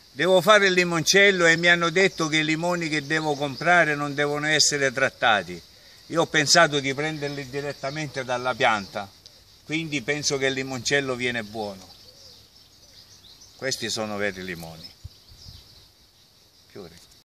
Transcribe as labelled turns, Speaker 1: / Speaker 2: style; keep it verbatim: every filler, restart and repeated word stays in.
Speaker 1: Devo fare il limoncello e mi hanno detto che i limoni che devo comprare non devono essere trattati. Io ho pensato di prenderli direttamente dalla pianta, quindi penso che il limoncello viene buono. Questi sono veri limoni. Fiori.